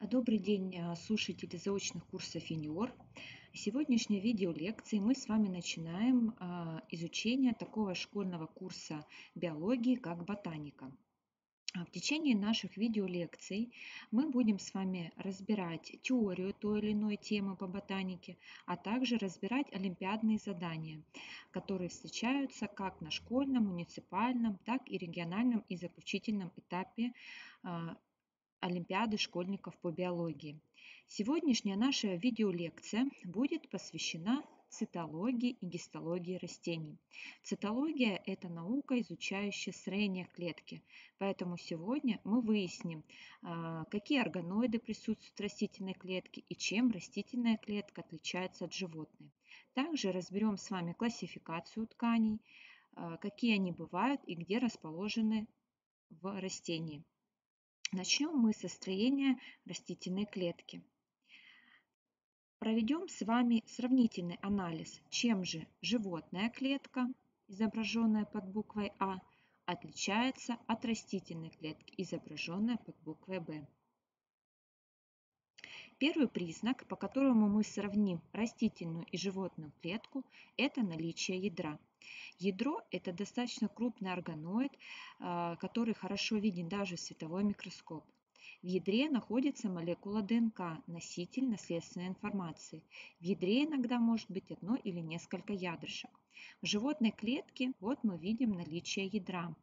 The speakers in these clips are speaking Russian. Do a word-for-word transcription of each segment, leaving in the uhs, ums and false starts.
Добрый день, а, слушатели заочных курсов Юниор. В сегодняшней видеолекции мы с вами начинаем а, изучение такого школьного курса биологии, как ботаника. А В течение наших видеолекций мы будем с вами разбирать теорию той или иной темы по ботанике, а также разбирать олимпиадные задания, которые встречаются как на школьном, муниципальном, так и региональном и заключительном этапе а, Олимпиады школьников по биологии. Сегодняшняя наша видеолекция будет посвящена цитологии и гистологии растений. Цитология– это наука, изучающая строение клетки. Поэтому сегодня мы выясним, а, какие органоиды присутствуют в растительной клетке и чем растительная клетка отличается от животной. Также разберем с вами классификацию тканей, а, какие они бывают и где расположены в растении. Начнем мы со строения растительной клетки. Проведем с вами сравнительный анализ, чем же животная клетка, изображенная под буквой А, отличается от растительной клетки, изображенной под буквой Б. Первый признак, по которому мы сравним растительную и животную клетку, это наличие ядра. Ядро– это достаточно крупный органоид, а, который хорошо виден даже в световой микроскоп. В ядре находится молекула ДНК, носитель наследственной информации. В ядре иногда может быть одно или несколько ядрышек. В животной клетке вот мы видим наличие ядра.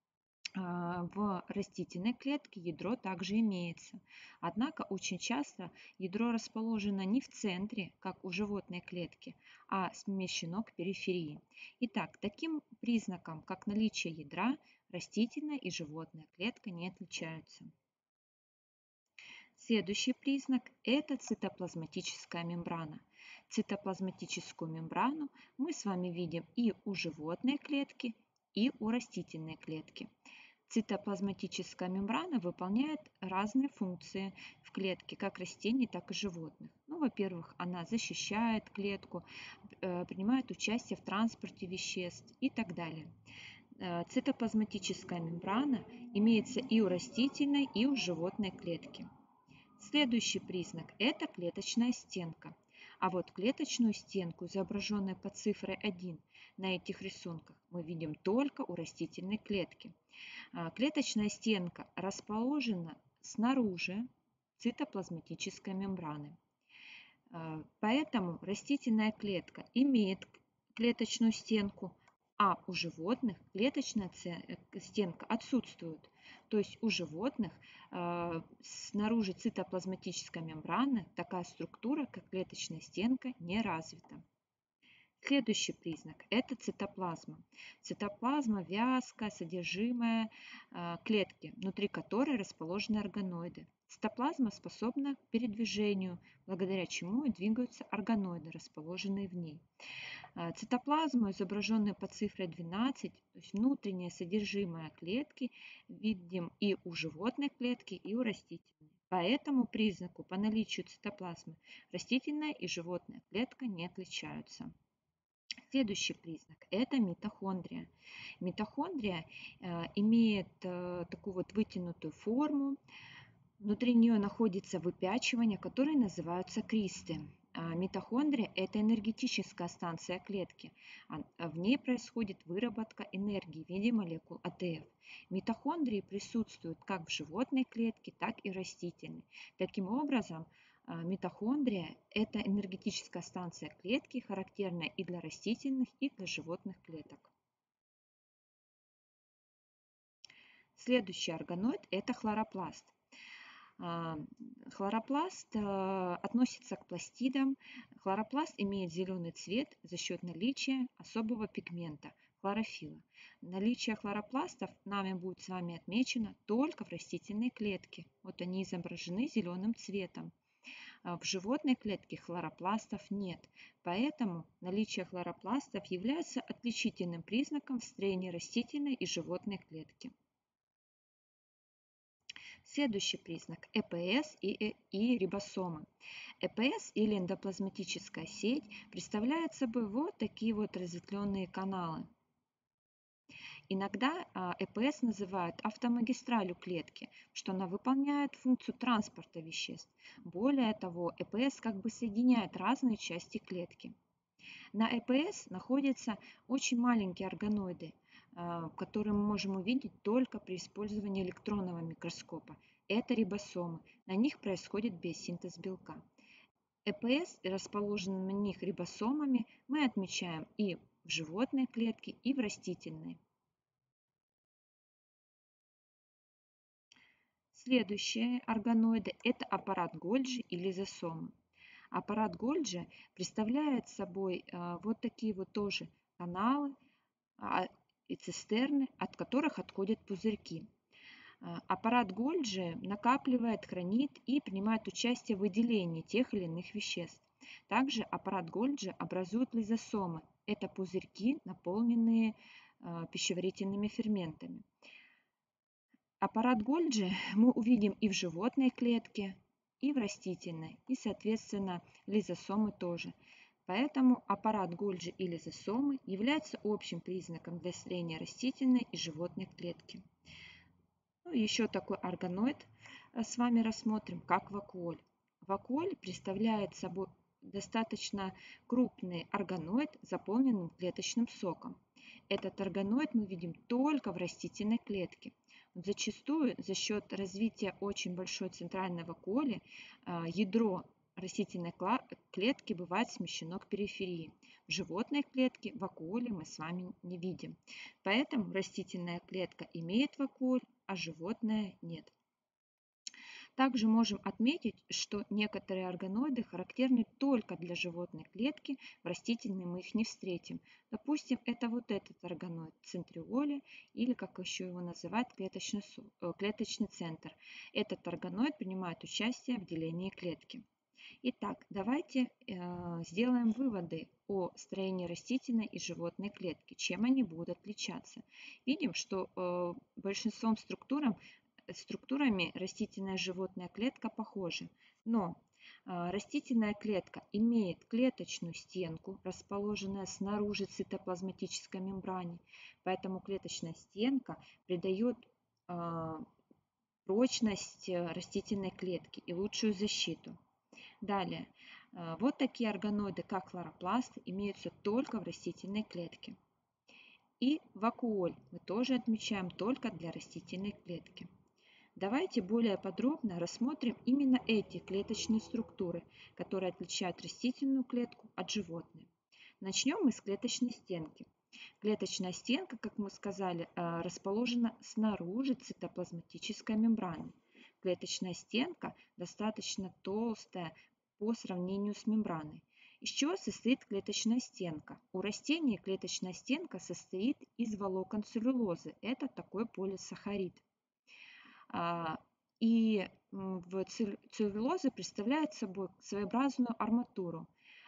А, В растительной клетке ядро также имеется. Однако очень часто ядро расположено не в центре, как у животной клетки, а смещено к периферии. Итак, таким признаком, как наличие ядра, растительная и животная клетка не отличаются. Следующий признак– это цитоплазматическая мембрана. Цитоплазматическую мембрану мы с вами видим и у животной клетки, и у растительной клетки. Цитоплазматическая мембрана выполняет разные функции в клетке, как растений, так и животных. Ну, во-первых, она защищает клетку, э, принимает участие в транспорте веществ и так далее. Э, Цитоплазматическая мембрана имеется и у растительной, и у животной клетки. Следующий признак– это клеточная стенка. А вот клеточную стенку, изображенную под цифрой один на этих рисунках, мы видим только у растительной клетки. А, Клеточная стенка расположена снаружи цитоплазматической мембраны. А, Поэтому растительная клетка имеет клеточную стенку, а у животных клеточная э, стенка отсутствует. То есть у животных а, снаружи цитоплазматической мембраны такая структура, как клеточная стенка, не развита. Следующий признак– это цитоплазма. Цитоплазма– вязкое содержимое а, клетки, внутри которой расположены органоиды. Цитоплазма способна к передвижению, благодаря чему и двигаются органоиды, расположенные в ней. А, Цитоплазму, изображенную под цифрой двенадцать, то есть внутреннее содержимое клетки, видим и у животной клетки, и у растительной. По этому признаку, по наличию цитоплазмы, растительная и животная клетка не отличаются. Следующий признак– это митохондрия. Митохондрия э, имеет э, такую вот вытянутую форму. Внутри нее находится выпячивание, которые называются кристы. А Митохондрия– это энергетическая станция клетки. А- а В ней происходит выработка энергии в виде молекул А Т Ф. Митохондрии присутствуют как в животной клетке, так и в растительной. Таким образом, а, митохондрия– это энергетическая станция клетки, характерная и для растительных, и для животных клеток. Следующий органоид– это хлоропласт. А, Хлоропласт а, относится к пластидам. Хлоропласт имеет зеленый цвет за счет наличия особого пигмента– хлорофилла. Наличие хлоропластов нами будет с вами отмечено только в растительной клетке. Вот они изображены зеленым цветом. А В животной клетке хлоропластов нет, поэтому наличие хлоропластов является отличительным признаком в строении растительной и животной клетки. Следующий признак– Э П С и, э- и рибосомы. Э П С или эндоплазматическая сеть представляет собой вот такие вот разветвленные каналы. Иногда ЭПС называют автомагистралью клетки, что она выполняет функцию транспорта веществ. Более того, ЭПС как бы соединяет разные части клетки. На ЭПС находятся очень маленькие органоиды, которые мы можем увидеть только при использовании электронного микроскопа. Это рибосомы. На них происходит биосинтез белка. ЭПС, расположенные на них рибосомами, мы отмечаем и в животной клетке, и в растительной. Следующие органоиды – это аппарат Гольджи и лизосомы. Аппарат Гольджи представляет собой а, вот такие вот тоже каналы а, и цистерны, от которых отходят пузырьки. А, аппарат Гольджи накапливает, хранит и принимает участие в выделении тех или иных веществ. Также аппарат Гольджи образует лизосомы. Это пузырьки, наполненные а, пищеварительными ферментами. Аппарат Гольджи мы увидим и в животной клетке, и в растительной, и, соответственно, лизосомы тоже. Поэтому аппарат Гольджи и лизосомы являются общим признаком для строения растительной и животной клетки. Ну, еще такой органоид с вами рассмотрим, как вакуоль. Вакуоль представляет собой достаточно крупный органоид, заполненный клеточным соком. Этот органоид мы видим только в растительной клетке. Зачастую за счет развития очень большой центральной вакуоли ядро растительной клетки бывает смещено к периферии. В животной клетке вакуоли мы с вами не видим. Поэтому растительная клетка имеет вакуоль, а животное нет. Также можем отметить, что некоторые органоиды характерны только для животной клетки, в растительной мы их не встретим. Допустим, это вот этот органоид центриоли, или как еще его называют, клеточный, клеточный центр. Этот органоид принимает участие в делении клетки. Итак, давайте э, сделаем выводы о строении растительной и животной клетки, чем они будут отличаться. Видим, что э, большинством структурам структурами растительная и животная клетка похожи, но растительная клетка имеет клеточную стенку, расположенную снаружи цитоплазматической мембраны, поэтому клеточная стенка придает прочность растительной клетке и лучшую защиту. Далее, вот такие органоиды, как хлоропласты, имеются только в растительной клетке. И вакуоль мы тоже отмечаем только для растительной клетки. Давайте более подробно рассмотрим именно эти клеточные структуры, которые отличают растительную клетку от животной. Начнем мы с клеточной стенки. Клеточная стенка, как мы сказали, расположена снаружи цитоплазматической мембраны. Клеточная стенка достаточно толстая по сравнению с мембраной. Из чего состоит клеточная стенка? У растений клеточная стенка состоит из волокон целлюлозы. Это такой полисахарид. И в целлюлоза представляет собой своеобразную арматуру,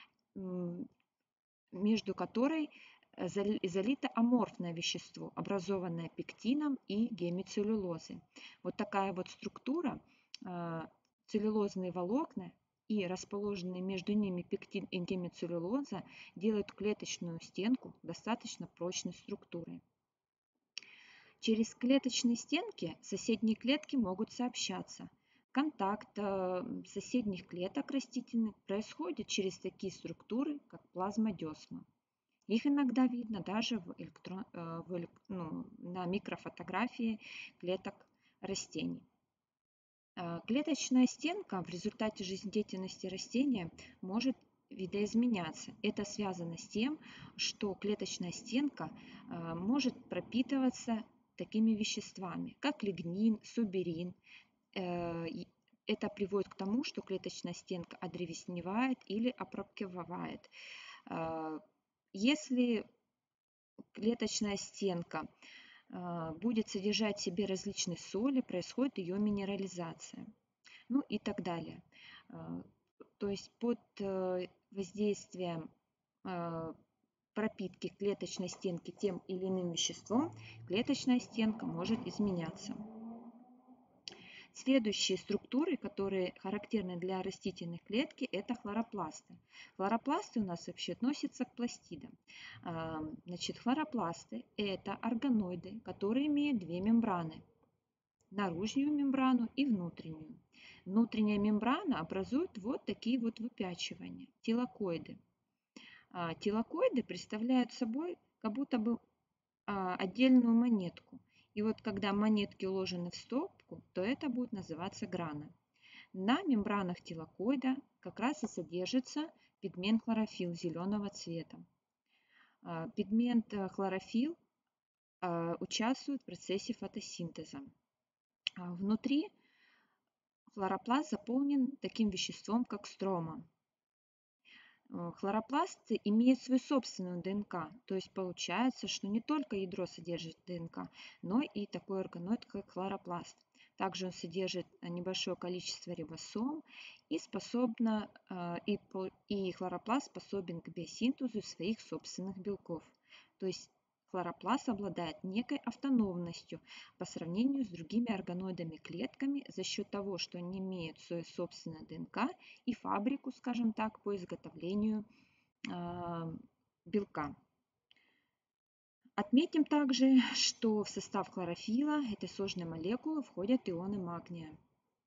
между которой залито аморфное вещество, образованное пектином и гемицеллюлозой. Вот такая вот структура, целлюлозные волокна и расположенные между ними пектин и гемицеллюлоза делают клеточную стенку достаточно прочной структурой. Через клеточные стенки соседние клетки могут сообщаться. Контакт соседних клеток растительных происходит через такие структуры, как плазмодесма. Их иногда видно даже в электрон, в, ну, на микрофотографии клеток растений. Клеточная стенка в результате жизнедеятельности растения может видоизменяться. Это связано с тем, что клеточная стенка может пропитываться такими веществами, как лигнин, суберин. Это приводит к тому, что клеточная стенка одревесневает или опрокивает. Если клеточная стенка будет содержать в себе различные соли, происходит ее минерализация. Ну и так далее. То есть под воздействием пропитки клеточной стенки тем или иным веществом клеточная стенка может изменяться. Следующие структуры, которые характерны для растительной клетки, это хлоропласты. Хлоропласты у нас вообще относятся к пластидам. А, Значит, хлоропласты – это органоиды, которые имеют две мембраны – наружную мембрану и внутреннюю. Внутренняя мембрана образует вот такие вот выпячивания – тилакоиды. А, Тилакоиды представляют собой как будто бы а, отдельную монетку. И вот когда монетки уложены в стопку, то это будет называться грана. На мембранах тилакоида как раз и содержится пигмент хлорофилл зеленого цвета. А, Пигмент э, хлорофилл а, участвует в процессе фотосинтеза. А Внутри хлоропласт заполнен таким веществом, как строма. Э, Хлоропласты имеют свою собственную ДНК, то есть получается, что не только ядро содержит ДНК, но и такой органоид, как хлоропласт. Также он содержит э, небольшое количество рибосом и, способна, э, и, по- и хлоропласт способен к биосинтезу своих собственных белков. То есть хлоропласт обладает некой автономностью по сравнению с другими органоидами клетками за счет того, что они имеют свою собственную ДНК и фабрику, скажем так, по изготовлению а, белка. Отметим также, что в состав хлорофилла этой сложной молекулы входят ионы магния.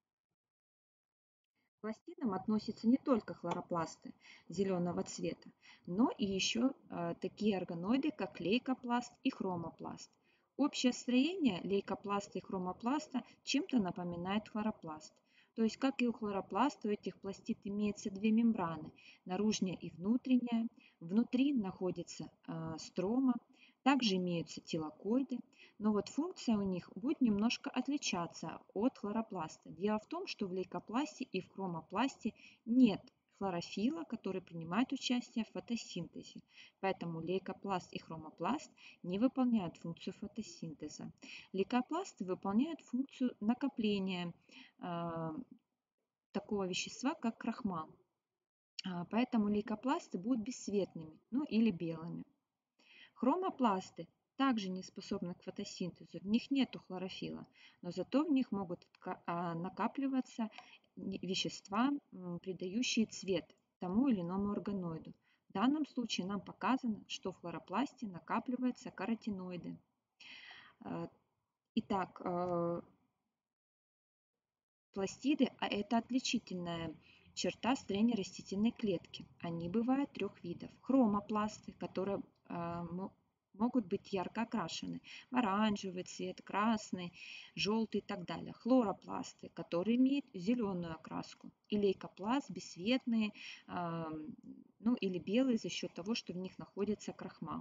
К пластидам относятся не только хлоропласты зеленого цвета, но и еще э, такие органоиды, как лейкопласт и хромопласт. Общее строение лейкопласта и хромопласта чем-то напоминает хлоропласт. То есть, как и у хлоропласта, у этих пластид имеется две мембраны, наружная и внутренняя. Внутри находится э, строма, также имеются тилакоиды, но вот функция у них будет немножко отличаться от хлоропласта. Дело в том, что в лейкопласте и в хромопласте нет хлорофилла, который принимает участие в фотосинтезе. Поэтому лейкопласт и хромопласт не выполняют функцию фотосинтеза. Лейкопласты выполняют функцию накопления э, такого вещества, как крахмал. А, Поэтому лейкопласты будут бесцветными, ну или белыми. Хромопласты также не способны к фотосинтезу, в них нет хлорофилла, но зато в них могут а, накапливаться вещества, придающие цвет тому или иному органоиду. В данном случае нам показано, что в хлоропласте накапливаются каротиноиды. А, Итак, э, пластиды – а это отличительная черта строения растительной клетки. Они бывают трех видов. Хромопласты, которые э, могут быть ярко окрашены в оранжевый цвет, красный, желтый и так далее. Хлоропласты, которые имеют зеленую окраску. И лейкопласт, бесцветные, э, ну или белые за счет того, что в них находится крахмал.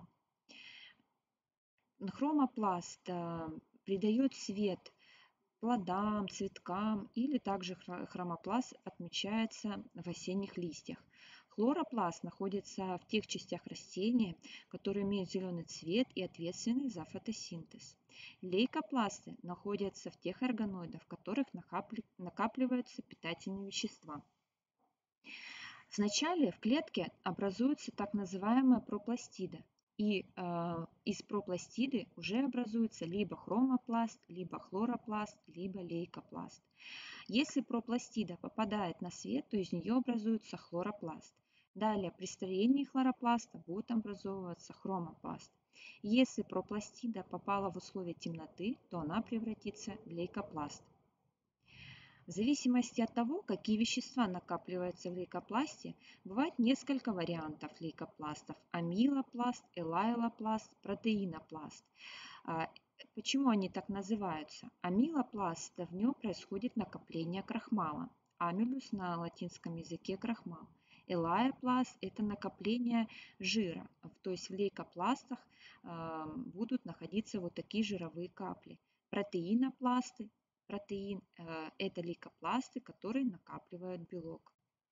Хромопласт э, придает цвет плодам, цветкам или также хромопласт отмечается в осенних листьях. Хлоропласт находится в тех частях растения, которые имеют зеленый цвет и ответственны за фотосинтез. Лейкопласты находятся в тех органоидах, в которых накапливаются питательные вещества. Вначале в клетке образуется так называемая пропластида, и э, из пропластиды уже образуется либо хромопласт, либо хлоропласт, либо лейкопласт. Если пропластида попадает на свет, то из нее образуется хлоропласт. Далее при строении хлоропласта будет образовываться хромопласт. Если пропластида попала в условия темноты, то она превратится в лейкопласт. В зависимости от того, какие вещества накапливаются в лейкопласте, бывает несколько вариантов лейкопластов: амилопласт, элайлопласт, протеинопласт. А, Почему они так называются? Амилопласт, в нем происходит накопление крахмала. Амилюс на латинском языке крахмал. Элайопласт – это накопление жира, то есть в лейкопластах э, будут находиться вот такие жировые капли. Протеинопласты, протеин э, – это лейкопласты, которые накапливают белок.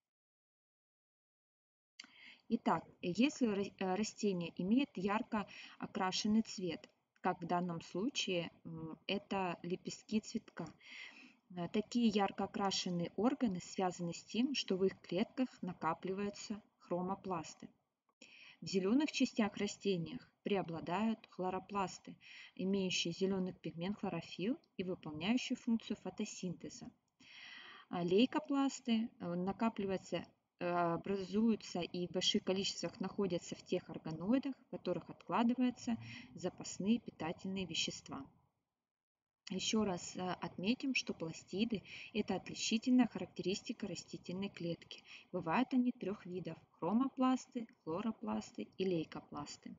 Итак, если растение имеет ярко окрашенный цвет, как в данном случае это лепестки цветка, такие ярко окрашенные органы связаны с тем, что в их клетках накапливаются хромопласты. В зеленых частях растений преобладают хлоропласты, имеющие зеленый пигмент хлорофилл и выполняющие функцию фотосинтеза. Лейкопласты накапливаются, образуются и в больших количествах находятся в тех органоидах, в которых откладываются запасные питательные вещества. Еще раз отметим, что пластиды – это отличительная характеристика растительной клетки. Бывают они трех видов – хромопласты, хлоропласты и лейкопласты.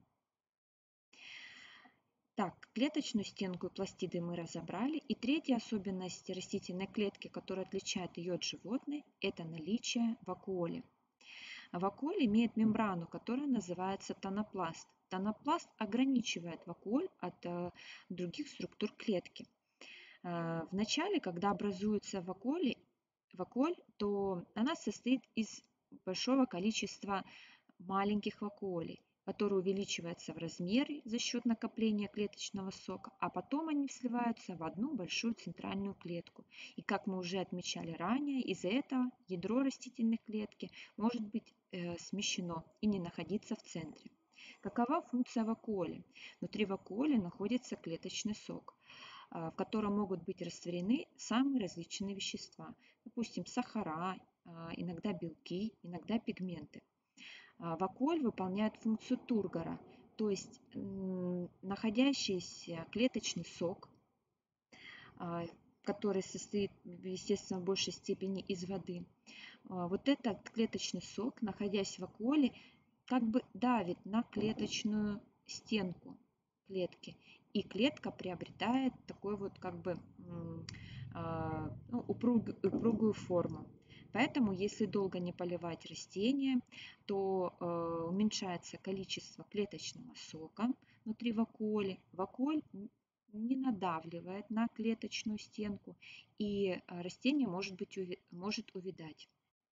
Так, клеточную стенку и пластиды мы разобрали. И третья особенность растительной клетки, которая отличает ее от животной, это наличие вакуоли. Вакуоль имеет мембрану, которая называется тонопласт. Тонопласт ограничивает вакуоль от э, других структур клетки. Э, Вначале, когда образуется вакуоль, вакуоль, то она состоит из большого количества маленьких вакуолей, которые увеличиваются в размере за счет накопления клеточного сока, а потом они сливаются в одну большую центральную клетку. И как мы уже отмечали ранее, из-за этого ядро растительной клетки может быть э, смещено и не находиться в центре. Какова функция вакуоли? Внутри вакуоли находится клеточный сок, в котором могут быть растворены самые различные вещества, допустим, сахара, иногда белки, иногда пигменты. Вакуоль выполняет функцию тургора, то есть находящийся клеточный сок, который состоит, естественно, в большей степени из воды. Вот этот клеточный сок, находясь в вакуоле, как бы давит на клеточную стенку клетки, и клетка приобретает такой вот как бы ну, упругую, упругую форму. Поэтому, если долго не поливать растения, то э, уменьшается количество клеточного сока внутри вакуоли. Вакуоль не надавливает на клеточную стенку, и растение может, быть, может увядать.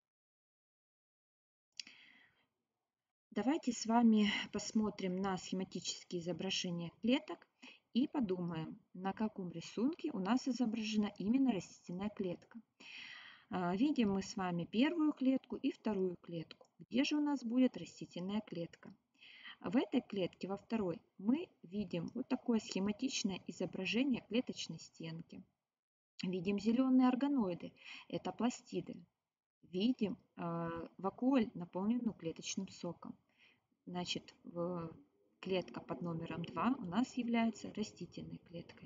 Давайте с вами посмотрим на схематические изображения клеток и подумаем, на каком рисунке у нас изображена именно растительная клетка. Видим мы с вами первую клетку и вторую клетку. Где же у нас будет растительная клетка? В этой клетке, во второй, мы видим вот такое схематичное изображение клеточной стенки. Видим зеленые органоиды, это пластиды. Видим э, вакуоль, наполненную клеточным соком. Значит, клетка под номером два у нас является растительной клеткой.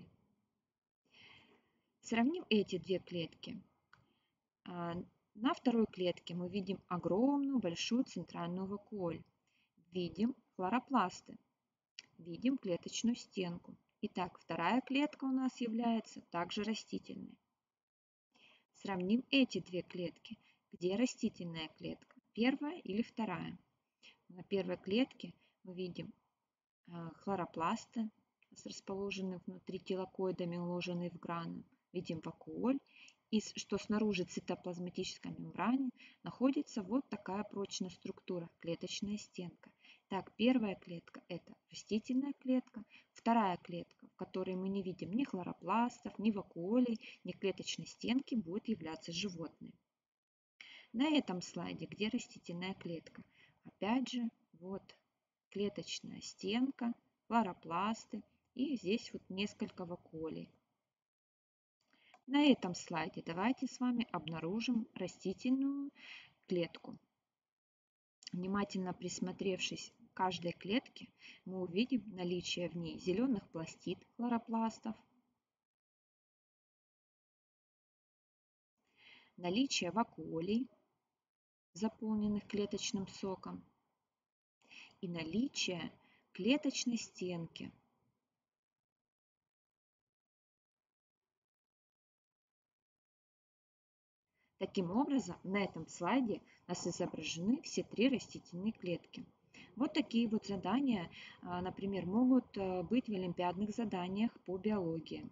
Сравним эти две клетки. На второй клетке мы видим огромную большую центральную вакуоль. Видим хлоропласты. Видим клеточную стенку. Итак, вторая клетка у нас является также растительной. Сравним эти две клетки. Где растительная клетка? Первая или вторая? На первой клетке мы видим хлоропласты, расположенные внутри тилакоидами, уложенные в граны. Видим вакуоль. И что снаружи цитоплазматической мембраны находится вот такая прочная структура, клеточная стенка. Так, первая клетка – это растительная клетка. Вторая клетка, в которой мы не видим ни хлоропластов, ни вакуолей, ни клеточной стенки, будет являться животной. На этом слайде, где растительная клетка, опять же, вот клеточная стенка, хлоропласты и здесь вот несколько вакуолей. На этом слайде давайте с вами обнаружим растительную клетку. Внимательно присмотревшись к каждой клетке, мы увидим наличие в ней зеленых пластид хлоропластов, наличие вакуолей, заполненных клеточным соком, и наличие клеточной стенки. Таким образом, на этом слайде у нас изображены все три растительные клетки. Вот такие вот задания, например, могут быть в олимпиадных заданиях по биологии.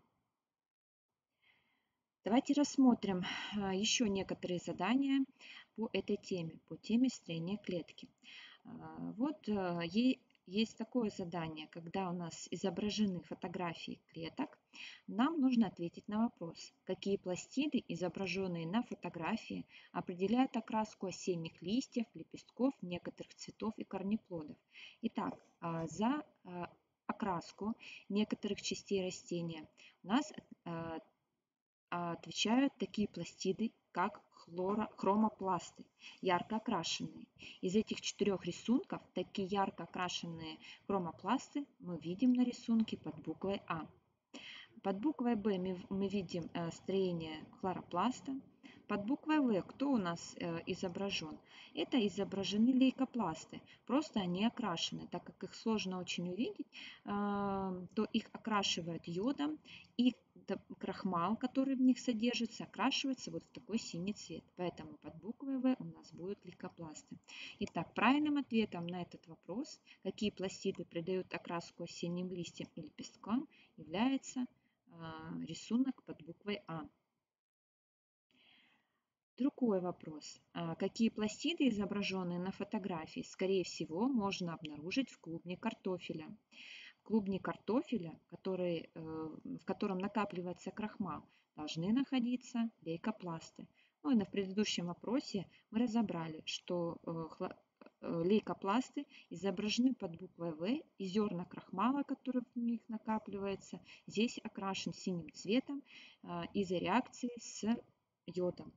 Давайте рассмотрим еще некоторые задания по этой теме, по теме строения клетки. Вот ей есть такое задание, когда у нас изображены фотографии клеток, нам нужно ответить на вопрос, какие пластиды, изображенные на фотографии, определяют окраску осенних листьев, лепестков, некоторых цветов и корнеплодов. Итак, а, за а, окраску некоторых частей растения у нас а, а, отвечают такие пластиды, как хлоро- хромопласты, ярко окрашенные. Из этих четырех рисунков такие ярко окрашенные хромопласты мы видим на рисунке под буквой А. Под буквой Б мы, мы видим э, строение хлоропласта. Под буквой В кто у нас э, изображен? Это изображены лейкопласты. Просто они окрашены. Так как их сложно очень увидеть, э, то их окрашивают йодом. И крахмал, который в них содержится, окрашивается вот в такой синий цвет. Поэтому под буквой В у нас будут лейкопласты. Итак, правильным ответом на этот вопрос, какие пластиды придают окраску осенним листьям и лепесткам, является рисунок под буквой А. Другой вопрос. Какие пластиды, изображенные на фотографии, скорее всего, можно обнаружить в клубне картофеля? В клубне картофеля, который, в котором накапливается крахмал, должны находиться лейкопласты. Ну и на предыдущем вопросе мы разобрали, что лейкопласты изображены под буквой В, и зерна крахмала, который в них накапливается, здесь окрашен синим цветом из-за реакции с йодом.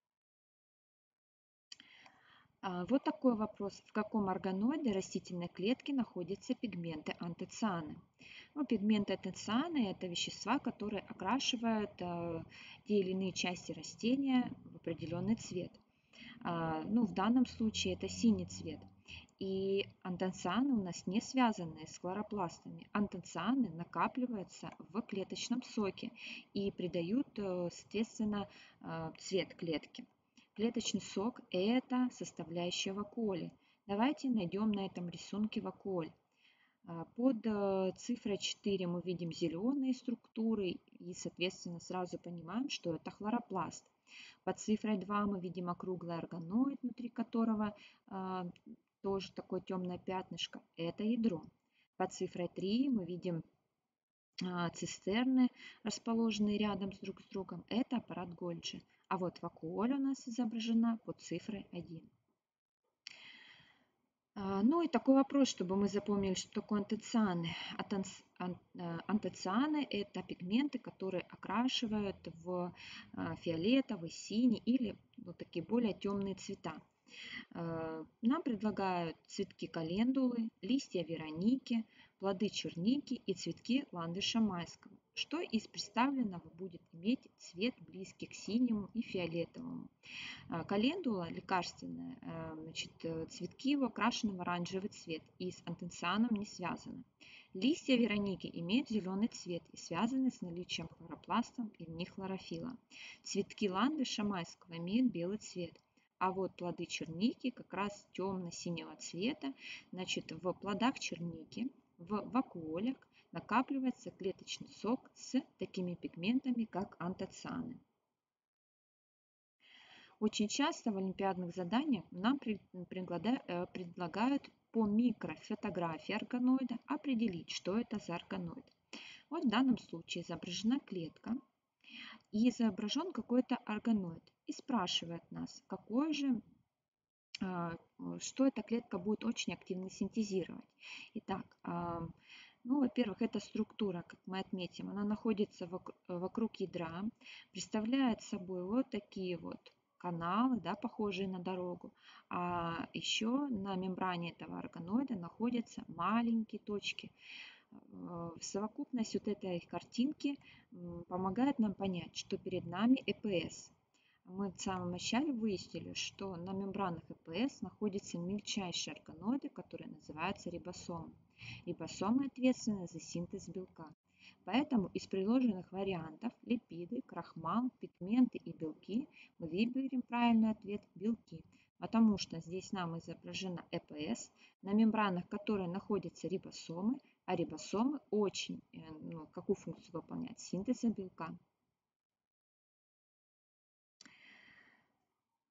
Вот такой вопрос. В каком органоиде растительной клетки находятся пигменты антоцианы? Ну, пигменты антоцианы – это вещества, которые окрашивают э, те или иные части растения в определенный цвет. А, ну, в данном случае это синий цвет. И антоцианы у нас не связаны с хлоропластами. Антоцианы накапливаются в клеточном соке и придают, э, соответственно, э, цвет клетки. Клеточный сок – это составляющая вакуоли. Давайте найдем на этом рисунке вакуоль. Под цифрой четыре мы видим зеленые структуры и, соответственно, сразу понимаем, что это хлоропласт. Под цифрой два мы видим округлый органоид, внутри которого а, тоже такое темное пятнышко. Это ядро. Под цифрой три мы видим а, цистерны, расположенные рядом с друг с другом. Это аппарат Гольджи. А вот вакуоль у нас изображена под цифрой один. Ну и такой вопрос, чтобы мы запомнили, что такое антоцианы. Антоцианы – это пигменты, которые окрашивают в фиолетовый, синий или вот такие более темные цвета. Нам предлагают цветки календулы, листья вероники, плоды черники и цветки ландыша майского. Что из представленного будет иметь цвет близкий к синему и фиолетовому? Календула лекарственная, значит, цветки его окрашены в оранжевый цвет и с антоцианом не связаны. Листья вероники имеют зеленый цвет и связаны с наличием хлоропласта и в них хлорофилла. Цветки ландыша майского имеют белый цвет. А вот плоды черники как раз темно-синего цвета. Значит, в плодах черники, в вакуолях накапливается клеточный сок с такими пигментами, как антоцианы. Очень часто в олимпиадных заданиях нам предлагают по микрофотографии органоида определить, что это за органоид. Вот в данном случае изображена клетка и изображен какой-то органоид. И спрашивает нас, какой же, что эта клетка будет очень активно синтезировать. Итак, ну, во-первых, эта структура, как мы отметим, она находится вокруг ядра, представляет собой вот такие вот каналы, да, похожие на дорогу. А еще на мембране этого органоида находятся маленькие точки. Совокупность вот этой картинки помогает нам понять, что перед нами ЭПС. Мы в самом начале выяснили, что на мембранах ЭПС находятся мельчайшие органоиды, которые называются рибосомы. Рибосомы ответственны за синтез белка. Поэтому из предложенных вариантов липиды, крахмал, пигменты и белки мы выберем правильный ответ – белки, потому что здесь нам изображена ЭПС, на мембранах которой находятся рибосомы, а рибосомы очень, ну, какую функцию выполняют? Синтеза белка.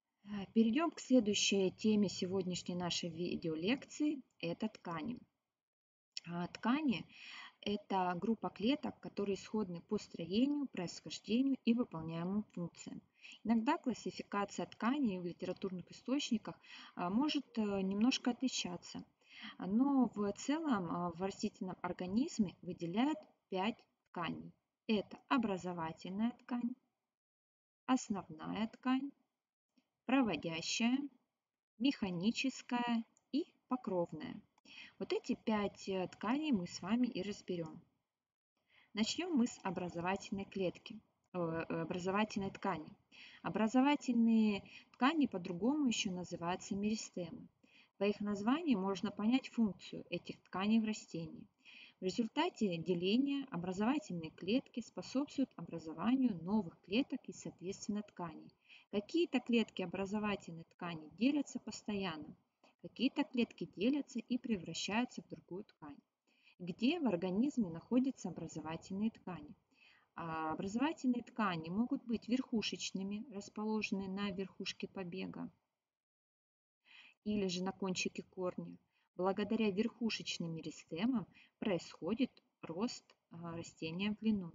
Перейдем к следующей теме сегодняшней нашей видеолекции – это ткани. А ткани– это группа клеток, которые сходны по строению, происхождению и выполняемым функциям. Иногда классификация тканей в литературных источниках а, может э, немножко отличаться, а, но в целом а, в растительном организме выделяют пять тканей. Это образовательная ткань, основная ткань, проводящая, механическая и покровная. Вот эти пять э, тканей мы с вами и разберем. Начнем мы с образовательной клетки, э, образовательной ткани. Образовательные ткани по-другому еще называются меристемы. По их названию можно понять функцию этих тканей в растении. В результате деления образовательные клетки способствуют образованию новых клеток и, соответственно, тканей. Какие-то клетки образовательной ткани делятся постоянно, какие-то клетки делятся и превращаются в другую ткань. Где в организме находятся образовательные ткани? А образовательные ткани могут быть верхушечными, расположенные на верхушке побега или же на кончике корня. Благодаря верхушечным меристемам происходит рост а, растения в длину.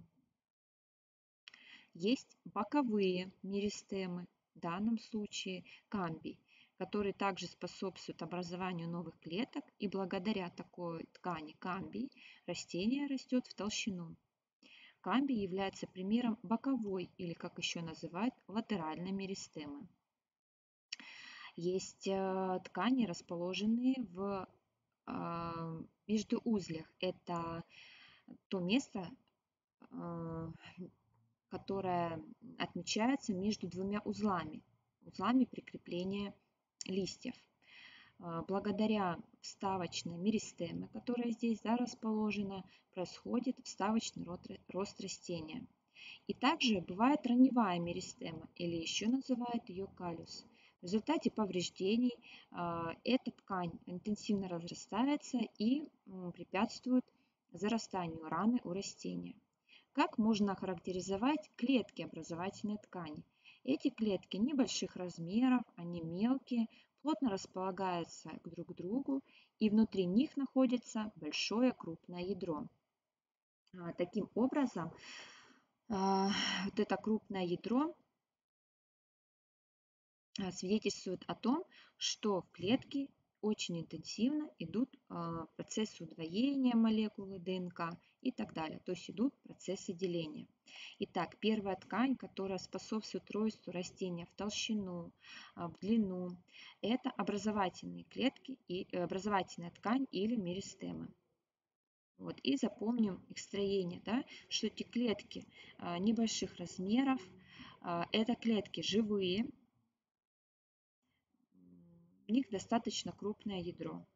Есть боковые меристемы, в данном случае камбий, которые также способствуют образованию новых клеток, и благодаря такой ткани камбий растение растет в толщину. Камбий является примером боковой или, как еще называют, латеральной меристемы. Есть э, ткани, расположенные в э, междуузлях. Это то место, э, которое отмечается между двумя узлами, узлами прикрепления листьев. Э, Благодаря вставочной меристеме, которая здесь да, расположена, происходит вставочный рост растения. И также бывает раневая меристема, или еще называют ее каллюс. В результате повреждений а, эта ткань интенсивно разрастается и м, препятствует зарастанию раны у растения. Как можно охарактеризовать клетки образовательной ткани? Эти клетки небольших размеров, они мелкие, плотно располагаются друг к другу, и внутри них находится большое крупное ядро. А, Таким образом, а, вот это крупное ядро а, свидетельствует о том, что в клетке очень интенсивно идут а, процессы удвоения молекулы ДНК и так далее. То есть идут процессы деления. Итак, первая ткань, которая способствует росту растения в толщину, а, в длину, это образовательные клетки и э, образовательная ткань или меристемы. Вот, и запомним их строение, да, что эти клетки а, небольших размеров, а, это клетки живые, в них достаточно крупное ядро.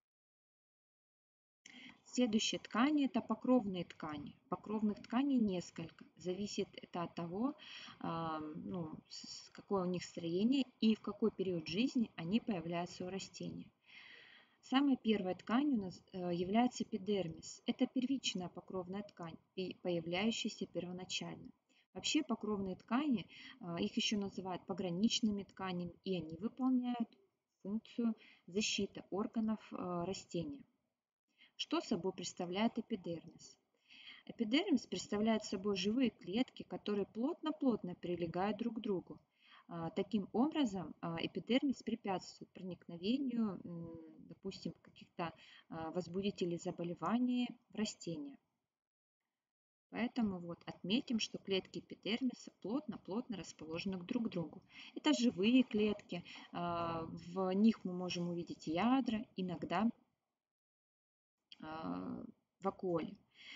Следующие ткани– это покровные ткани. Покровных тканей несколько. Зависит это от того, а, ну, какое у них строение и в какой период жизни они появляются у растения. Самой первой тканью у нас э, является эпидермис. Это первичная покровная ткань, появляющаяся первоначально. Вообще покровные ткани, а, их еще называют пограничными тканями, и они выполняют функцию защиты органов э, растения. Что собой представляет эпидермис? Эпидермис представляет собой живые клетки, которые плотно-плотно прилегают друг к другу. А, Таким образом, а, эпидермис препятствует проникновению, допустим, каких-то а, возбудителей заболеваний в растения. Поэтому вот отметим, что клетки эпидермиса плотно-плотно расположены друг к другу. Это живые клетки, а, в них мы можем увидеть ядра, иногда а, вакуоли.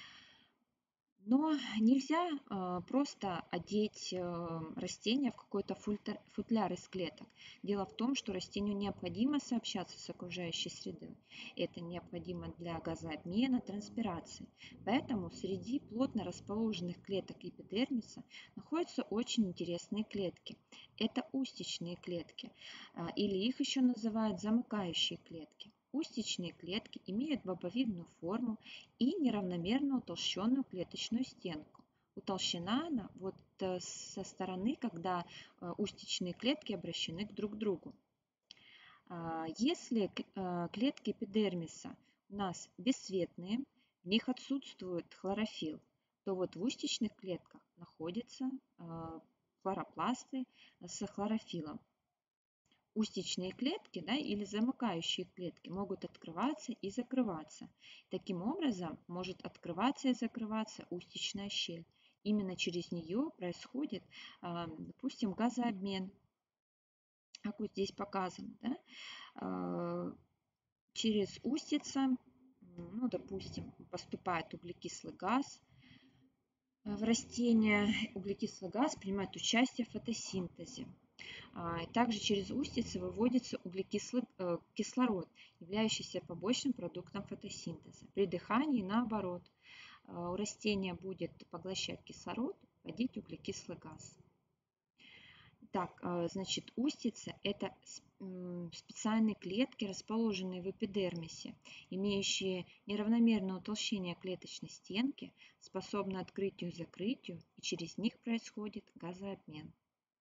Но нельзя а, просто одеть а, растение в какой-то фультер- футляр из клеток. Дело в том, что растению необходимо сообщаться с окружающей средой. Это необходимо для газообмена, транспирации. Поэтому среди плотно расположенных клеток эпидермиса находятся очень интересные клетки. Это устичные клетки, а, или их еще называют замыкающие клетки. Устичные клетки имеют бобовидную форму и неравномерно утолщенную клеточную стенку. Утолщена она вот э, со стороны, когда э, устичные клетки обращены друг к другу. А, Если к- э, клетки эпидермиса у нас бесцветные, в них отсутствует хлорофилл, то вот в устичных клетках находятся хлоропласты с хлорофиллом. Устичные клетки, да, или замыкающие клетки могут открываться и закрываться. Таким образом, может открываться и закрываться устичная щель. Именно через нее происходит, допустим, газообмен, как вот здесь показано. Да? Через устица, ну, допустим, поступает углекислый газ в растение. Углекислый газ принимает участие в фотосинтезе. Также через устицы выводится углекислый э, кислород, являющийся побочным продуктом фотосинтеза. При дыхании, наоборот, у растения будет поглощать кислород, вводить углекислый газ. Так, значит, устица – это специальные клетки, расположенные в эпидермисе, имеющие неравномерное утолщение клеточной стенки, способны открытию и закрытию, и через них происходит газообмен.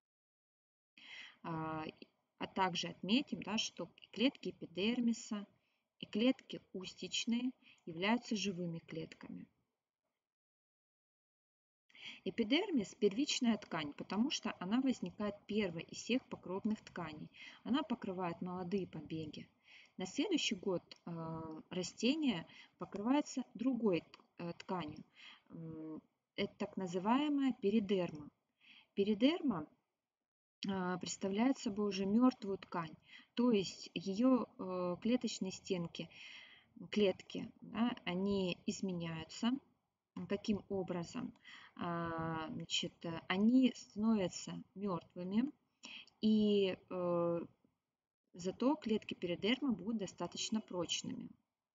А также отметим, да, что клетки эпидермиса и клетки устичные являются живыми клетками. Эпидермис – первичная ткань, потому что она возникает первой из всех покровных тканей. Она покрывает молодые побеги. На следующий год растение покрывается другой тканью. Это так называемая перидерма. Перидерма представляет собой уже мертвую ткань, то есть ее клеточные стенки, клетки, да, они изменяются. Каким образом? Значит, они становятся мертвыми, и э, зато клетки перидермы будут достаточно прочными.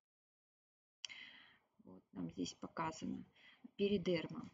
Вот нам здесь показано перидерма.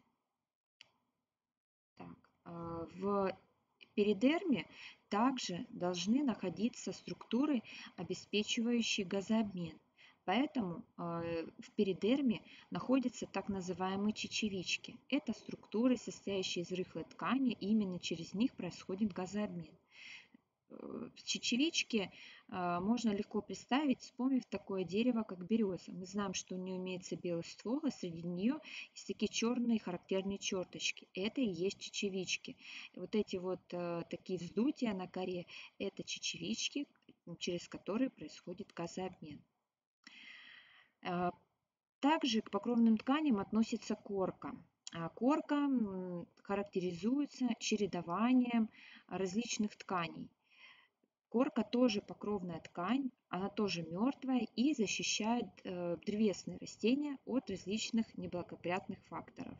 Так, э, в перидерме также должны находиться структуры, обеспечивающие газообмен. Поэтому э, в перидерме находятся так называемые чечевички. Это структуры, состоящие из рыхлой ткани, и именно через них происходит газообмен. Чечевички э, можно легко представить, вспомнив такое дерево, как береза. Мы знаем, что у нее имеется белый ствол, а среди нее есть такие черные характерные черточки. Это и есть чечевички. И вот эти вот э, такие вздутия на коре – это чечевички, через которые происходит газообмен. Также к покровным тканям относится корка. Корка характеризуется чередованием различных тканей. Корка тоже покровная ткань, она тоже мертвая и защищает древесные растения от различных неблагоприятных факторов.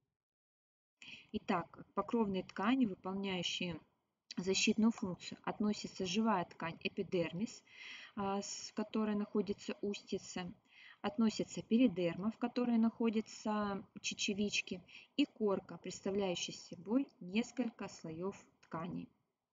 Итак, к покровной ткани, выполняющей защитную функцию, относится живая ткань эпидермис, в которой находится устица, относится перидерма, в которой находятся чечевички, и корка, представляющая собой несколько слоев тканей.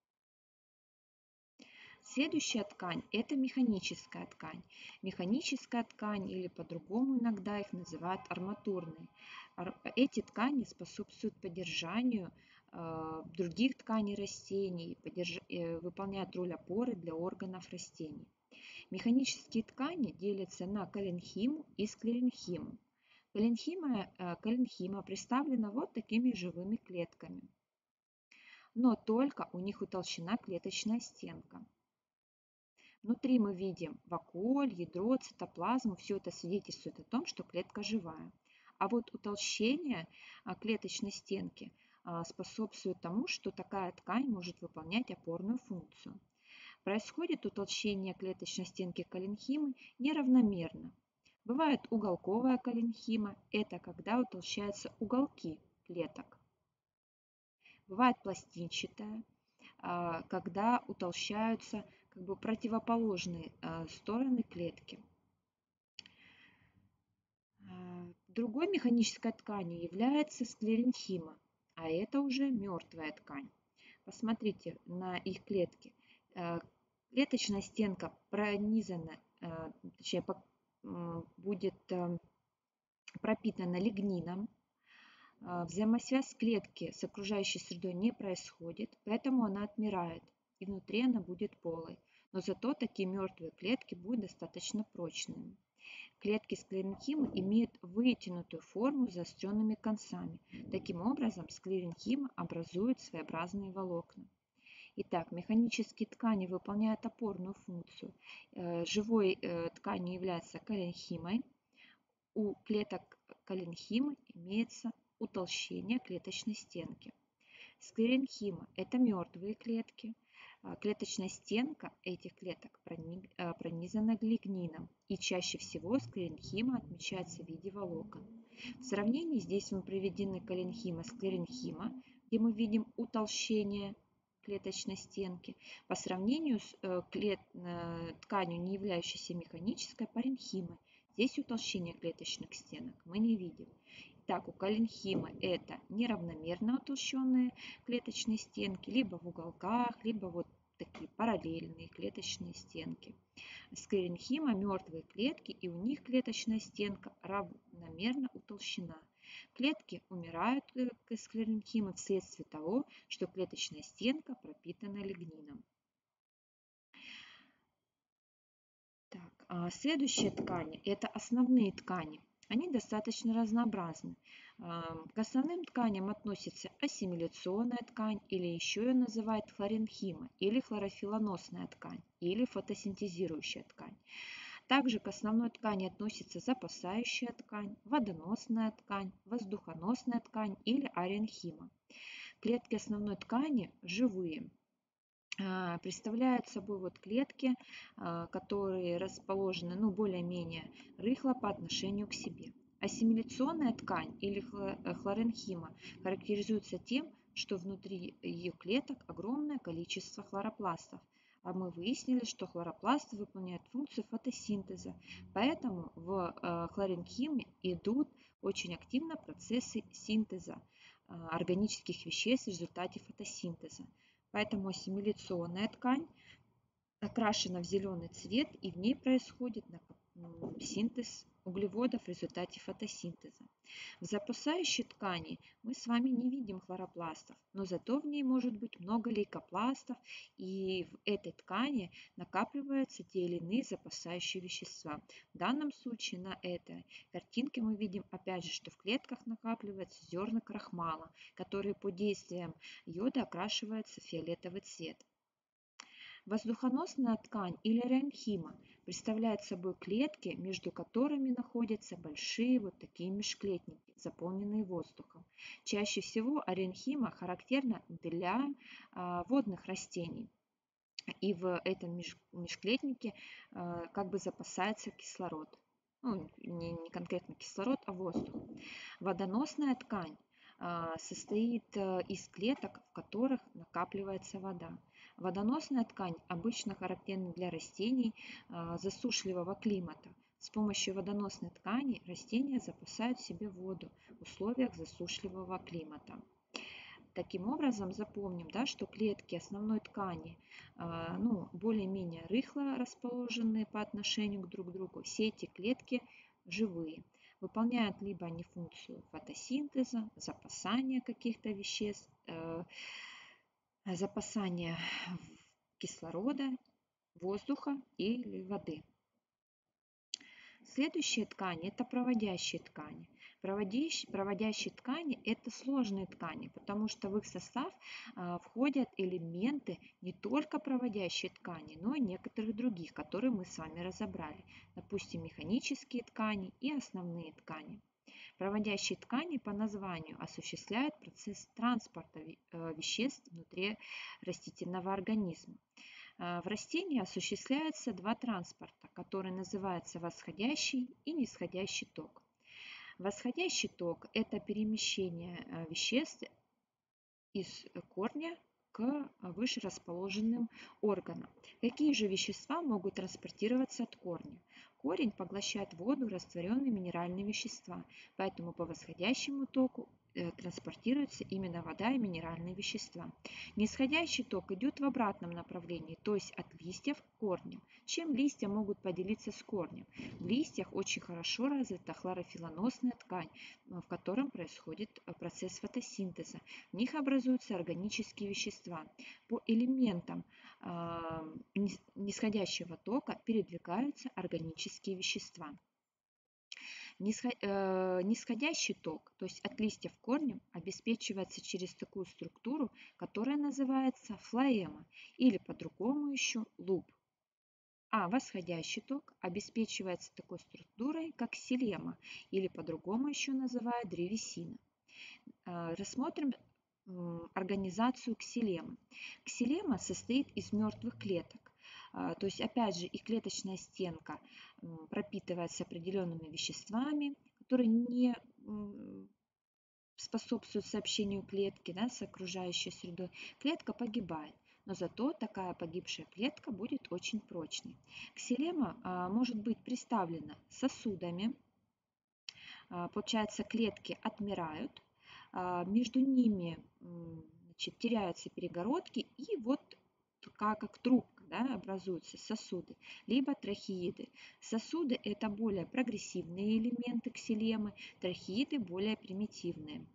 Следующая ткань – это механическая ткань. Механическая ткань, или по-другому иногда их называют арматурные. Эти ткани способствуют поддержанию э, других тканей растений, поддерж... э, выполняют роль опоры для органов растений. Механические ткани делятся на коленхиму и склеренхиму. Коленхима, э, коленхима представлена вот такими живыми клетками, но только у них утолщена клеточная стенка. Внутри мы видим вакуоль, ядро, цитоплазму. Все это свидетельствует о том, что клетка живая. А вот утолщение клеточной стенки способствует тому, что такая ткань может выполнять опорную функцию. Происходит утолщение клеточной стенки коленхимы неравномерно. Бывает уголковая коленхима, это когда утолщаются уголки клеток. Бывает пластинчатая, когда утолщаются как бы противоположные стороны клетки. Другой механической тканью является склеренхима, а это уже мертвая ткань. Посмотрите на их клетки. Клеточная стенка пронизана, точнее, будет пропитана лигнином. Взаимосвязь клетки с окружающей средой не происходит, поэтому она отмирает, и внутри она будет полой. Но зато такие мертвые клетки будут достаточно прочными. клетки склеренхимы имеют вытянутую форму с заостренными концами. Таким образом, склеренхима образует своеобразные волокна. Итак, механические ткани выполняют опорную функцию. Э, Живой э, тканью является коленхимой. У клеток коленхимы имеется утолщение клеточной стенки. Склеренхима – это мертвые клетки. А, Клеточная стенка этих клеток прони- а, пронизана лигнином, и чаще всего склеренхима отмечается в виде волокон. В сравнении здесь мы приведены коленхима-склеренхима, где мы видим утолщение клеточной стенки, по сравнению с э, клет- э, тканью, не являющейся механической, паренхимой. Здесь утолщение клеточных стенок мы не видим. Так, у коленхимы это неравномерно утолщенные клеточные стенки, либо в уголках, либо вот такие параллельные клеточные стенки. Склеренхима – мертвые клетки, и у них клеточная стенка равномерно утолщена. Клетки умирают к склеренхимы вследствие того, что клеточная стенка пропитана лигнином. Так, а следующие ткани – это основные ткани. Они достаточно разнообразны. А, К основным тканям относится ассимиляционная ткань, или еще ее называют хлоренхима, или хлорофиллоносная ткань, или фотосинтезирующая ткань. Также к основной ткани относится запасающая ткань, водоносная ткань, воздухоносная ткань или аренхима. Клетки основной ткани живые. А, представляют собой вот клетки, а, которые расположены ну, более-менее рыхло по отношению к себе. Ассимиляционная ткань или хло- э, хлоренхима характеризуется тем, что внутри ее клеток огромное количество хлоропластов. А мы выяснили, что хлоропласты выполняют функцию фотосинтеза, поэтому в э, хлоренхиме идут очень активно процессы синтеза а, органических веществ в результате фотосинтеза. Поэтому ассимиляционная ткань окрашена в зеленый цвет, и в ней происходит синтез углеводов в результате фотосинтеза. В запасающей ткани мы с вами не видим хлоропластов, но зато в ней может быть много лейкопластов, и в этой ткани накапливаются те или иные запасающие вещества. В данном случае на этой картинке мы видим опять же, что в клетках накапливаются зерна крахмала, которые под действием йода окрашиваются в фиолетовый цвет. Воздухоносная ткань или ренхима представляет собой клетки, между которыми находятся большие вот такие межклетники, заполненные воздухом. Чаще всего аренхима характерна для а, водных растений. И в этом меж- межклетнике а, как бы запасается кислород. Ну, не, не конкретно кислород, а воздух. Водоносная ткань а, состоит а, из клеток, в которых накапливается вода. Водоносная ткань обычно характерна для растений а, засушливого климата. С помощью водоносной ткани растения запасают в себе воду в условиях засушливого климата. Таким образом, запомним, да, что клетки основной ткани а, ну, более-менее рыхло расположенные по отношению к друг другу. Все эти клетки живые. Выполняют либо они функцию фотосинтеза, запасания каких-то веществ, э, запасания кислорода, воздуха или воды. Следующие ткани – это проводящие ткани. Проводящие, проводящие ткани – это сложные ткани, потому что в их состав а, входят элементы не только проводящей ткани, но и некоторых других, которые мы с вами разобрали. Допустим, механические ткани и основные ткани. Проводящие ткани по названию осуществляют процесс транспорта э, веществ внутри растительного организма. А, В растении осуществляются два транспорта, которые называются восходящий и нисходящий ток. Восходящий ток – это перемещение э, веществ из корня к выше расположенным органам. Какие же вещества могут транспортироваться от корня? Корень поглощает воду, растворенные минеральные вещества, поэтому по восходящему току э, транспортируются именно вода и минеральные вещества. Нисходящий ток идет в обратном направлении, то есть от листьев к корням. Чем листья могут поделиться с корнем? В листьях очень хорошо развита хлорофиллоносная ткань, в котором происходит э, процесс фотосинтеза. В них образуются органические вещества. По элементам а, нисходящего тока передвигаются органические вещества. Нисхо- э, Нисходящий ток, то есть от листьев к корням, обеспечивается через такую структуру, которая называется флоэма или по-другому еще луп. А восходящий ток обеспечивается такой структурой, как ксилема или по-другому еще называют древесина. А, Рассмотрим м, организацию ксилемы. Ксилема состоит из мертвых клеток. А, То есть, опять же, их клеточная стенка м, пропитывается определенными веществами, которые не м, способствуют сообщению клетки, да, с окружающей средой. Клетка погибает, но зато такая погибшая клетка будет очень прочной. Ксилема а, может быть представлена сосудами. А, Получается, клетки отмирают, а, между ними м, значит, теряются перегородки, и вот такая как трубка, да, образуются сосуды, либо трахеиды. Сосуды – это более прогрессивные элементы ксилемы, трахеиды – более примитивные.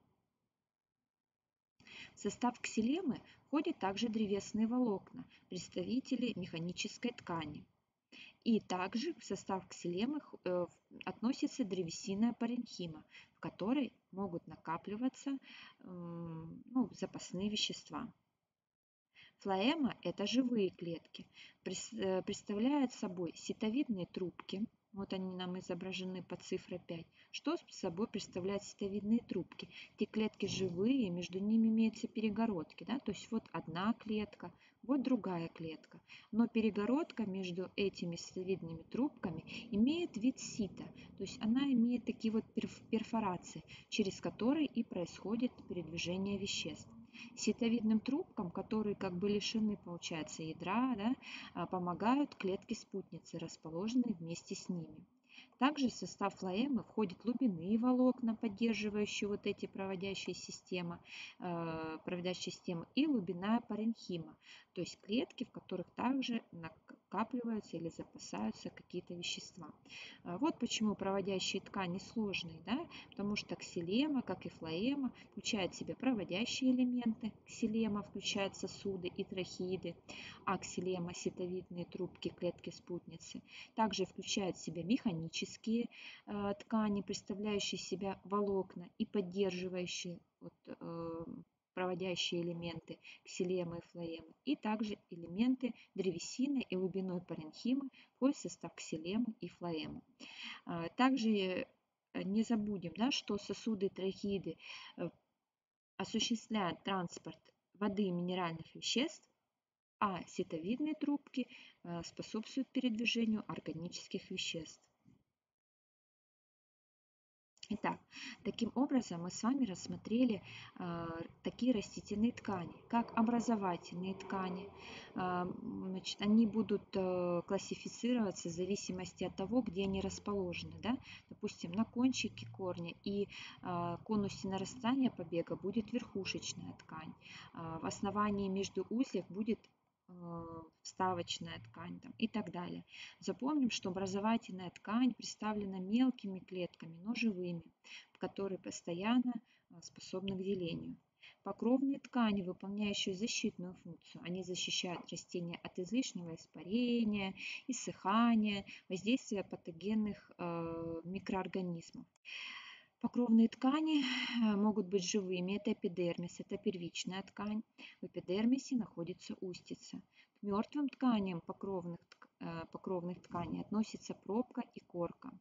В состав ксилемы входят также древесные волокна, представители механической ткани. И также в состав ксилемы э, относится древесинная паренхима, в которой могут накапливаться м, ну, запасные вещества. Флоэма – это живые клетки, прес- э, представляют собой ситовидные трубки. Вот они нам изображены по цифре пять. Что собой представляют ситовидные трубки? Те клетки живые, между ними имеются перегородки. Да? То есть вот одна клетка, вот другая клетка. Но перегородка между этими ситовидными трубками имеет вид сита. То есть она имеет такие вот перфорации, через которые и происходит передвижение веществ. Ситовидным трубкам, которые как бы лишены, получается, ядра, да, а, помогают клетки-спутницы, расположенные вместе с ними. Также в состав флоэмы входят лубяные волокна, поддерживающие вот эти проводящие системы, э, проводящие системы, и лубяная паренхима, то есть клетки, в которых также накапливаются или запасаются какие-то вещества. А Вот почему проводящие ткани сложные, да? Потому что ксилема, как и флоэма, включает в себя проводящие элементы. Ксилема включает сосуды и трахеиды, а ксилема – ситовидные трубки, клетки-спутницы. Также включает в себя механические э, ткани, представляющие себя волокна и поддерживающие вот, э, проводящие элементы ксилемы и флоемы, и также элементы древесины и лубяной паренхимы входят в состав ксилемы и флоемы. А, Также э, не забудем, да, что сосуды и трахеиды э, осуществляют транспорт воды и минеральных веществ, а ситовидные трубки э, способствуют передвижению органических веществ. Итак, таким образом мы с вами рассмотрели а, такие растительные ткани, как образовательные ткани. А, значит, они будут а, классифицироваться в зависимости от того, где они расположены. Да? Допустим, на кончике корня и а, конусе нарастания побега будет верхушечная ткань. А, в основании между узлов будет а, вставочная ткань там, и так далее. Запомним, что образовательная ткань представлена мелкими клетками, но живыми, которые постоянно а, способны к делению. Покровные ткани, выполняющие защитную функцию, они защищают растения от излишнего испарения, иссыхания, воздействия патогенных э, микроорганизмов. Покровные ткани э, могут быть живыми. Это эпидермис, это первичная ткань. В эпидермисе находится устица. К мертвым тканям покровных, э, покровных тканей относится пробка и корка.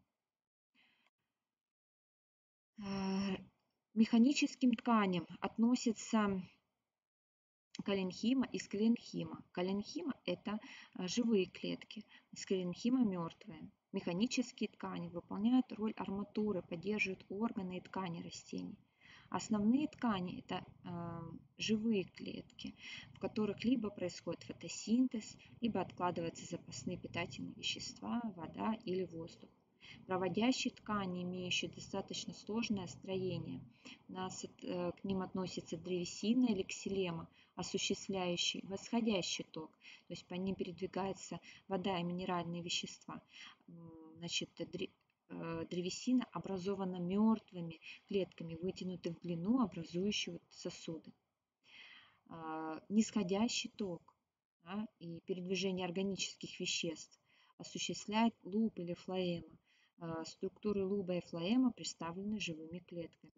Э, Механическим тканям относятся каленхима и скленхима. Каленхима – это э, живые клетки, скленхима – мертвые. Механические ткани выполняют роль арматуры, поддерживают органы и ткани растений. Основные ткани – это э, живые клетки, в которых либо происходит фотосинтез, либо откладываются запасные питательные вещества, вода или воздух. Проводящие ткани, имеющие достаточно сложное строение, нас, э, к ним относится древесина или ксилема, осуществляющий восходящий ток, то есть по ним передвигается вода и минеральные вещества. Значит, э, древесина образована мертвыми клетками, вытянутых в длину, образующие сосуды. А, Нисходящий ток, да, и передвижение органических веществ осуществляет луп или флоэма. Структуры луба и флоэма представлены живыми клетками.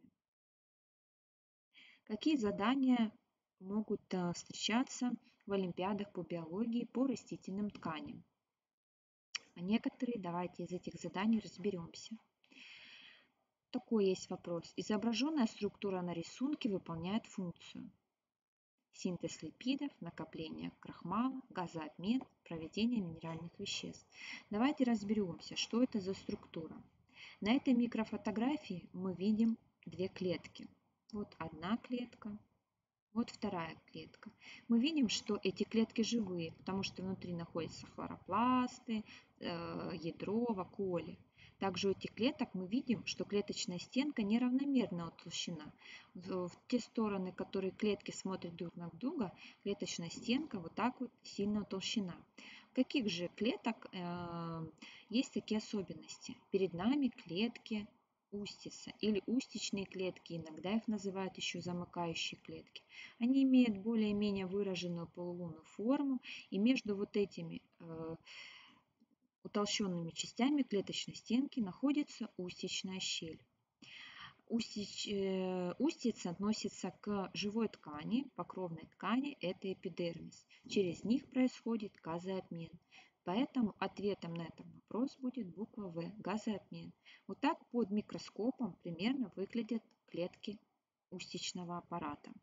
Какие задания могут встречаться в олимпиадах по биологии по растительным тканям? Некоторые, давайте из этих заданий разберемся. Такой есть вопрос. Изображенная структура на рисунке выполняет функцию: синтез липидов, накопление крахмала, газообмен, проведение минеральных веществ. Давайте разберемся, что это за структура. На этой микрофотографии мы видим две клетки. Вот одна клетка, вот вторая клетка. Мы видим, что эти клетки живые, потому что внутри находятся хлоропласты, ядро, вакуоли. Также у этих клеток мы видим, что клеточная стенка неравномерно утолщена. В те стороны, которые клетки смотрят друг на друга, клеточная стенка вот так вот сильно утолщена. У каких же клеток э, есть такие особенности? Перед нами клетки устица или устичные клетки, иногда их называют еще замыкающие клетки. Они имеют более-менее выраженную полулунную форму, и между вот этими э, утолщенными частями клеточной стенки находится устичная щель. Устич, э, устица относится к живой ткани, покровной ткани, это эпидермис. Через них происходит газообмен. Поэтому ответом на этот вопрос будет буква В – газообмен. Вот так под микроскопом примерно выглядят клетки устичного аппарата.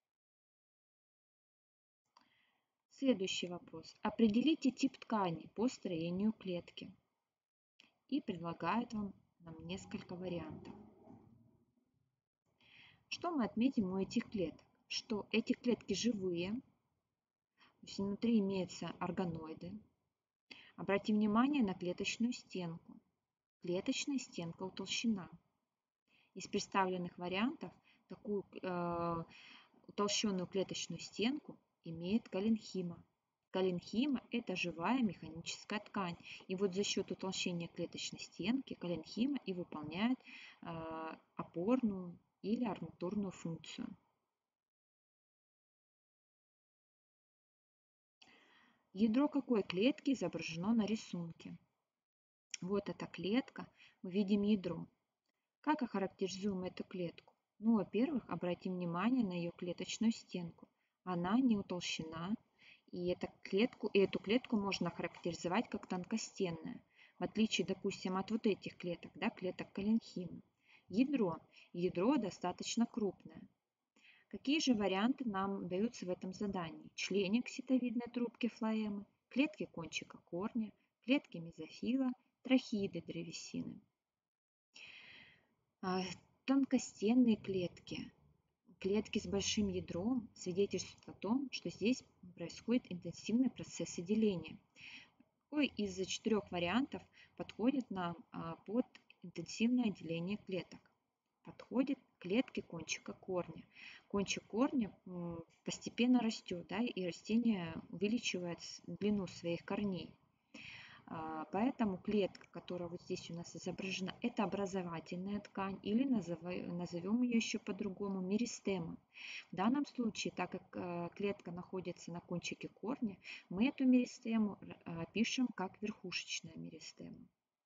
Следующий вопрос. Определите тип ткани по строению клетки. И предлагает вам нам несколько вариантов. Что мы отметим у этих клеток? Что эти клетки живые, то есть внутри имеются органоиды. Обратим внимание на клеточную стенку. Клеточная стенка утолщена. Из представленных вариантов такую э, утолщенную клеточную стенку имеет каленхима. Каленхима – это живая механическая ткань. И вот за счет утолщения клеточной стенки каленхима и выполняет э, опорную или арматурную функцию. Ядро какой клетки изображено на рисунке? Вот эта клетка, мы видим ядро. Как охарактеризуем эту клетку? Ну, во-первых, обратим внимание на ее клеточную стенку. Она не утолщена, и, эту клетку, и эту клетку можно охарактеризовать как тонкостенная, в отличие, допустим, от вот этих клеток, да, клеток каленхима. Ядро. Ядро достаточно крупное. Какие же варианты нам даются в этом задании? Членик ситовидной трубки флоэмы, клетки кончика корня, клетки мезофила, трахеиды древесины. Тонкостенные клетки, клетки с большим ядром свидетельствуют о том, что здесь происходит интенсивный процесс деления. Какой из четырех вариантов подходит нам под интенсивное деление клеток? Подходит клетки кончика корня. Кончик корня постепенно растет, да, и растение увеличивает длину своих корней. Поэтому клетка, которая вот здесь у нас изображена, это образовательная ткань, или назовем ее еще по-другому меристема. В данном случае, так как клетка находится на кончике корня, мы эту меристему пишем как верхушечная меристема.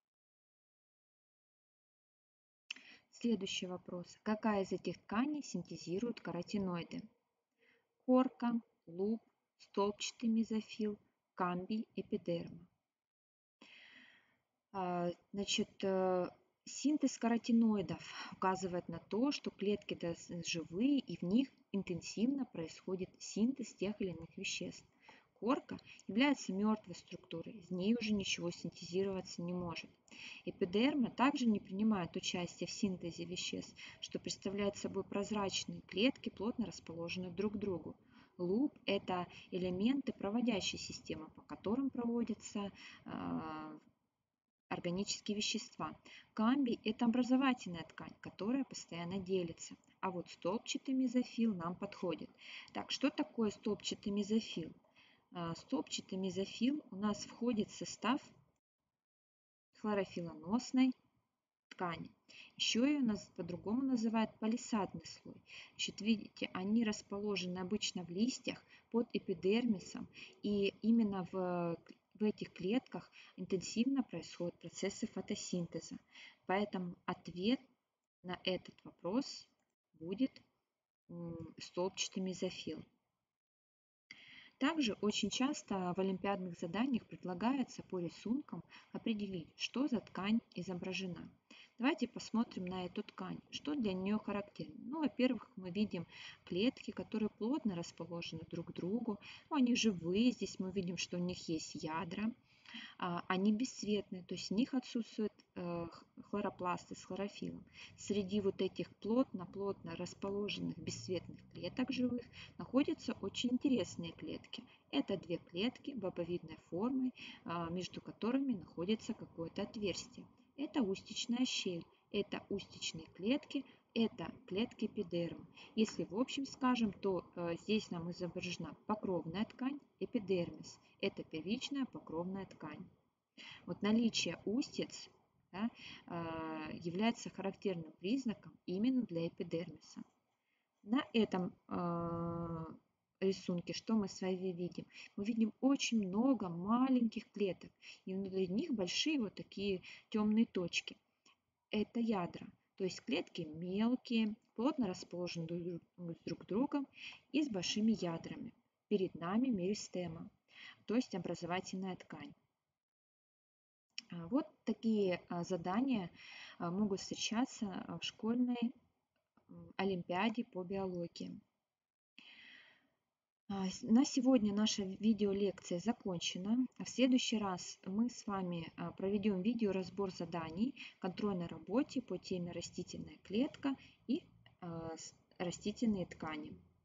Следующий вопрос. Какая из этих тканей синтезирует каротиноиды? Корка, луб, столбчатый мезофил, камбий, эпидерма. Значит, синтез каротиноидов указывает на то, что клетки живые и в них интенсивно происходит синтез тех или иных веществ. Корка является мертвой структурой, из нее уже ничего синтезироваться не может. Эпидерма также не принимает участие в синтезе веществ, что представляет собой прозрачные клетки, плотно расположенные друг к другу. Луб – это элементы проводящей системы, по которым проводятся э, органические вещества. Камбий – это образовательная ткань, которая постоянно делится. А вот столбчатый мезофил нам подходит. Так, что такое столбчатый мезофил? Столбчатый мезофил у нас входит в состав хлорофиллоносной ткани. Еще ее по-другому называют палисадный слой. Значит, видите, они расположены обычно в листьях под эпидермисом, и именно в в этих клетках интенсивно происходят процессы фотосинтеза. Поэтому ответ на этот вопрос будет столбчатый мезофил. Также очень часто в олимпиадных заданиях предлагается по рисункам определить, что за ткань изображена. Давайте посмотрим на эту ткань, что для нее характерно. Ну, во-первых, мы видим клетки, которые плотно расположены друг к другу. Ну, они живые, здесь мы видим, что у них есть ядра. Они бесцветные, то есть в них отсутствуют хлоропласты с хлорофиллом. Среди вот этих плотно-плотно расположенных бесцветных клеток живых находятся очень интересные клетки. Это две клетки бобовидной формы, между которыми находится какое-то отверстие. Это устичная щель, это устичные клетки, это клетки эпидермы. Если в общем скажем, то э, здесь нам изображена покровная ткань, эпидермис. Это первичная покровная ткань. Вот наличие устиц, да, э, является характерным признаком именно для эпидермиса. На этом э, рисунке что мы с вами видим? Мы видим очень много маленьких клеток, и внутри них большие вот такие темные точки. Это ядра, то есть клетки мелкие, плотно расположены друг с другом и с большими ядрами. Перед нами меристема, то есть образовательная ткань. Вот такие задания могут встречаться в школьной олимпиаде по биологии. На сегодня наша видеолекция закончена. В следующий раз мы с вами проведем видеоразбор заданий контрольной работе по теме растительная клетка и растительные ткани.